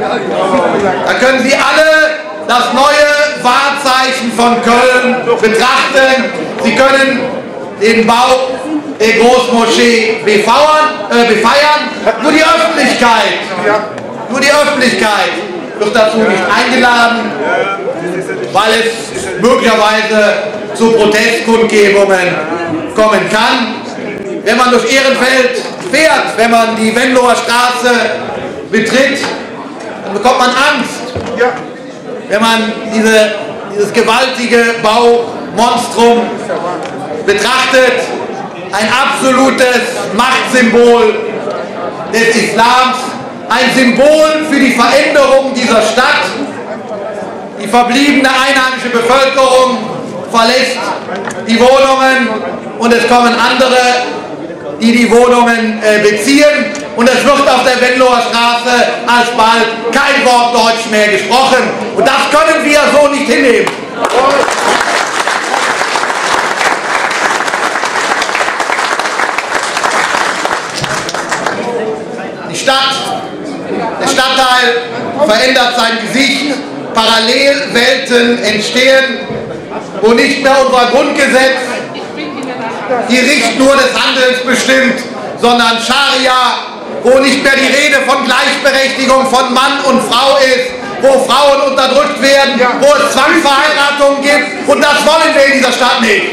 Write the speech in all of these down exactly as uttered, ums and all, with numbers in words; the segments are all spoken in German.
Da können Sie alle das neue Wahrzeichen von Köln betrachten. Sie können den Bau der Großmoschee befeiern, äh, befeiern. Nur die Öffentlichkeit, nur die Öffentlichkeit wird dazu nicht eingeladen, weil es möglicherweise zu Protestkundgebungen kommen kann. Wenn man durch Ehrenfeld fährt, wenn man die Venloer Straße betritt, dann bekommt man Angst. Wenn man diese, dieses gewaltige Baumonstrum betrachtet, ein absolutes Machtsymbol des Islams, ein Symbol für die Veränderung dieser Stadt. Die verbliebene einheimische Bevölkerung verlässt die Wohnungen und es kommen andere, die die Wohnungen äh, beziehen. Und es wird auf der Venloer Straße alsbald kein Wort Deutsch mehr gesprochen. Und das können wir so nicht hinnehmen. Die Stadt, der Stadtteil verändert sein Gesicht. Parallelwelten entstehen, wo nicht mehr unser Grundgesetz die Richtschnur des Handelns bestimmt, sondern Scharia, wo nicht mehr die Rede von Gleichberechtigung von Mann und Frau ist, wo Frauen unterdrückt werden, wo es Zwangsverheiratungen gibt, und das wollen wir in dieser Stadt nicht.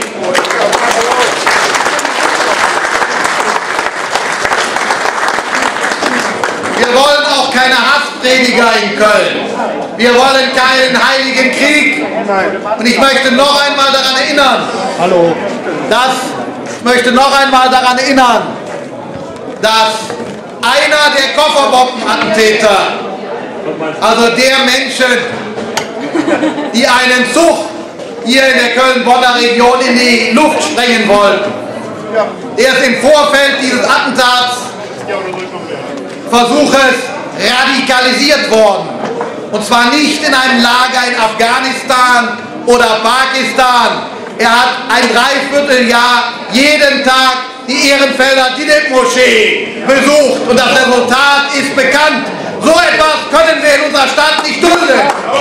Wir wollen auch keine Hassprediger in Köln. Wir wollen keinen heiligen Krieg. Und ich möchte noch einmal daran erinnern, Hallo. dass ich möchte noch einmal daran erinnern, dass einer der Kofferbombenattentäter, also der Menschen, die einen Zug hier in der Köln-Bonner Region in die Luft sprengen wollten, der ist im Vorfeld dieses Attentats Versuches radikalisiert worden. Und zwar nicht in einem Lager in Afghanistan oder Pakistan. Er hat ein Dreivierteljahr jeden Tag die Ehrenfelder Dinnet-Moschee besucht. Und das Resultat ist bekannt. So etwas können wir in unserer Stadt nicht dulden.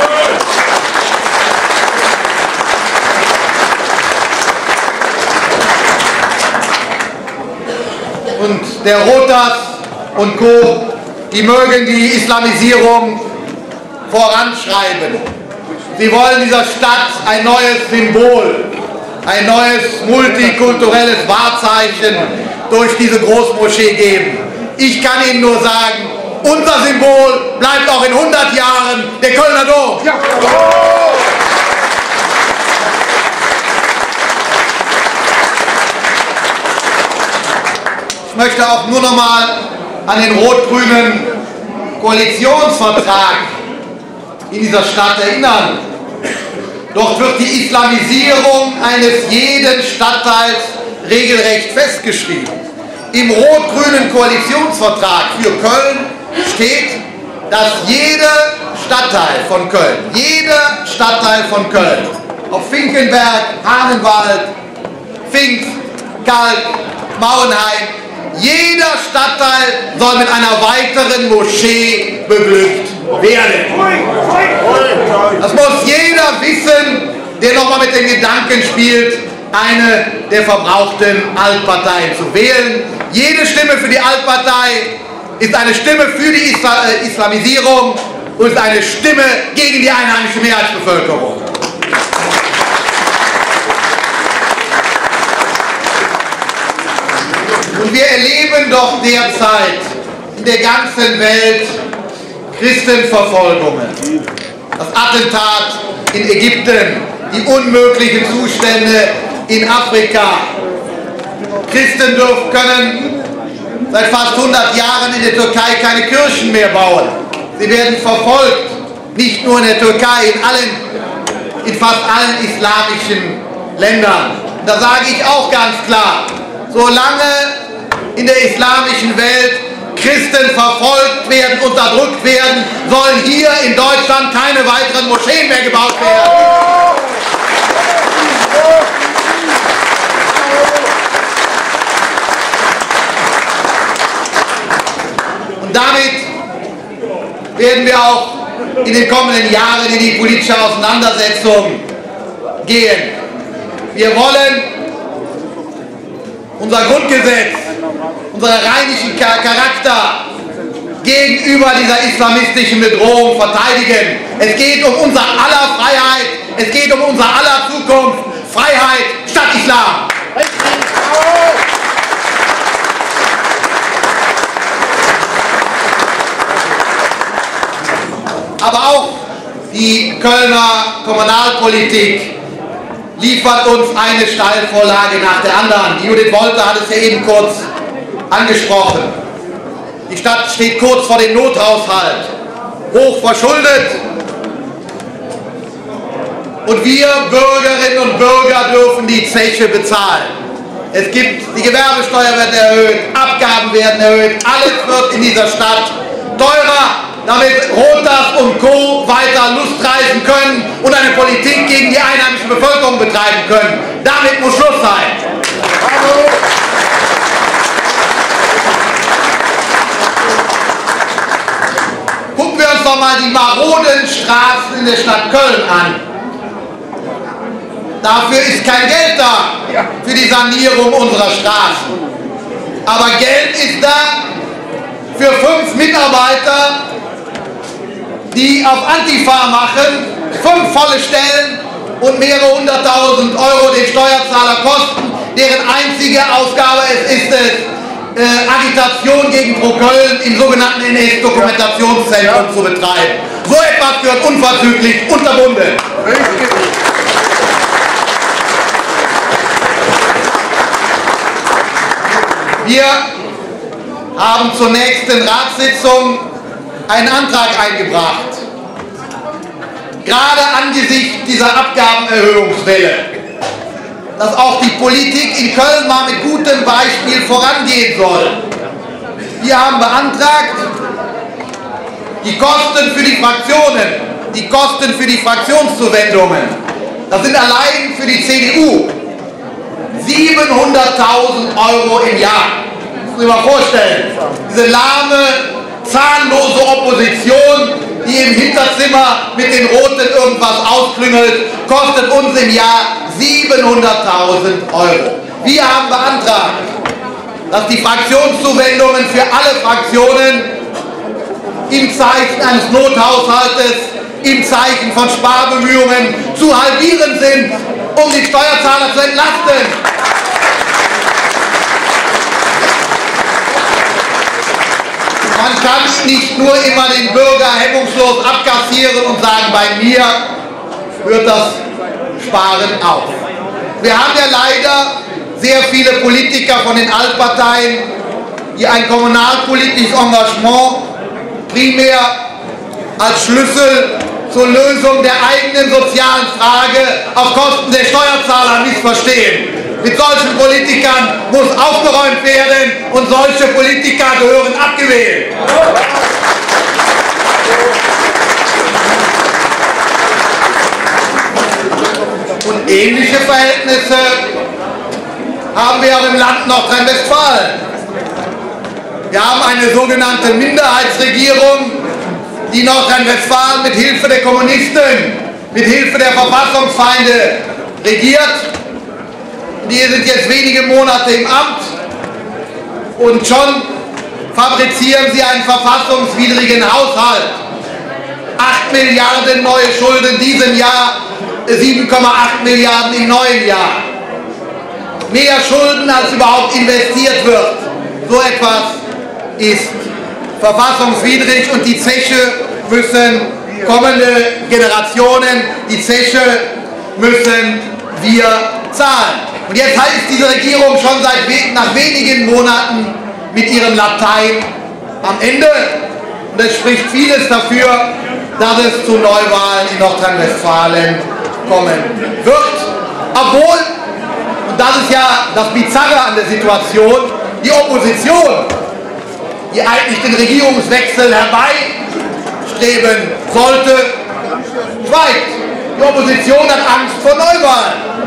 Und der Rotas und Co., die mögen die Islamisierung voranschreiben. Sie wollen dieser Stadt ein neues Symbol, ein neues multikulturelles Wahrzeichen durch diese Großmoschee geben. Ich kann Ihnen nur sagen, unser Symbol bleibt auch in hundert Jahren der Kölner Dom. Ja. Ich möchte auch nur noch mal an den rot-grünen Koalitionsvertrag in dieser Stadt erinnern. Dort wird die Islamisierung eines jeden Stadtteils regelrecht festgeschrieben. Im rot-grünen Koalitionsvertrag für Köln steht, dass jeder Stadtteil von Köln, jeder Stadtteil von Köln, ob Finkenberg, Hahnenwald, Pfingst, Kalk, Mauenheim, jeder Stadtteil soll mit einer weiteren Moschee beglückt werden. Das muss jeder wissen, der nochmal mit den Gedanken spielt, eine der verbrauchten Altparteien zu wählen. Jede Stimme für die Altpartei ist eine Stimme für die Isla Islamisierung und ist eine Stimme gegen die einheimische Mehrheitsbevölkerung. Und wir erleben doch derzeit in der ganzen Welt Christenverfolgungen. Das Attentat in Ägypten, die unmöglichen Zustände in Afrika. Christen dürfen können seit fast hundert Jahren in der Türkei keine Kirchen mehr bauen. Sie werden verfolgt, nicht nur in der Türkei, in, allen, in fast allen islamischen Ländern. Da sage ich auch ganz klar, solange in der islamischen Welt Christen verfolgt werden, unterdrückt werden, sollen hier in Deutschland keine weiteren Moscheen mehr gebaut werden. Und damit werden wir auch in den kommenden Jahren in die politische Auseinandersetzung gehen. Wir wollen unser Grundgesetz, unseren rheinischen Charakter gegenüber dieser islamistischen Bedrohung verteidigen. Es geht um unser aller Freiheit, es geht um unser aller Zukunft. Freiheit statt Islam. Aber auch die Kölner Kommunalpolitik liefert uns eine Steilvorlage nach der anderen. Die Judith Wolter hat es ja eben kurz angesprochen. Die Stadt steht kurz vor dem Nothaushalt, hoch verschuldet. Und wir Bürgerinnen und Bürger dürfen die Zeche bezahlen. Es gibt, die Gewerbesteuer wird erhöht, Abgaben werden erhöht, alles wird in dieser Stadt teurer, damit Rotas und Co. weiter lustreisen können und eine Politik gegen die einheimische Bevölkerung betreiben können. Damit muss Schluss sein. Gucken wir uns doch mal die maroden Straßen in der Stadt Köln an. Dafür ist kein Geld da, für die Sanierung unserer Straßen. Aber Geld ist da für fünf Mitarbeiter, die auf Antifa machen, fünf volle Stellen und mehrere hunderttausend Euro den Steuerzahler kosten, deren einzige Aufgabe es ist es, äh, Agitation gegen Pro Köln im sogenannten N S-Dokumentationszentrum zu betreiben. So etwas gehört unverzüglich unterbunden. Wir haben zur nächsten Ratssitzung einen Antrag eingebracht, gerade angesichts dieser Abgabenerhöhungswelle, dass auch die Politik in Köln mal mit gutem Beispiel vorangehen soll. Wir haben beantragt, die Kosten für die Fraktionen, die Kosten für die Fraktionszuwendungen, das sind allein für die C D U siebenhunderttausend Euro im Jahr. Das muss man sich mal vorstellen. Diese lahme, zahnlose Opposition, die im Hinterzimmer mit den Roten irgendwas ausklüngelt, kostet uns im Jahr siebenhunderttausend Euro. Wir haben beantragt, dass die Fraktionszuwendungen für alle Fraktionen im Zeichen eines Nothaushaltes, im Zeichen von Sparbemühungen zu halbieren sind, um die Steuerzahler zu entlasten. Man kann nicht nur immer den Bürger hemmungslos abkassieren und sagen, bei mir hört das Sparen auf. Wir haben ja leider sehr viele Politiker von den Altparteien, die ein kommunalpolitisches Engagement primär als Schlüssel zur Lösung der eigenen sozialen Frage auf Kosten der Steuerzahler missverstehen. Mit solchen Politikern muss aufgeräumt werden und solche Politiker gehören abgewählt. Und ähnliche Verhältnisse haben wir auch im Land Nordrhein-Westfalen. Wir haben eine sogenannte Minderheitsregierung, die Nordrhein-Westfalen mit Hilfe der Kommunisten, mit Hilfe der Verfassungsfeinde regiert. Die sind jetzt wenige Monate im Amt und schon fabrizieren sie einen verfassungswidrigen Haushalt. acht Milliarden neue Schulden in diesem Jahr, sieben Komma acht Milliarden im neuen Jahr. Mehr Schulden, als überhaupt investiert wird. So etwas ist verfassungswidrig und die Zeche müssen kommende Generationen, die Zeche müssen wir zahlen. Und jetzt heißt diese Regierung schon seit we nach wenigen Monaten mit ihrem Latein am Ende. Und es spricht vieles dafür, dass es zu Neuwahlen in Nordrhein-Westfalen kommen wird. Obwohl, und das ist ja das Bizarre an der Situation, die Opposition, die eigentlich den Regierungswechsel herbeistreben sollte, schweigt. Die Opposition hat Angst vor Neuwahlen.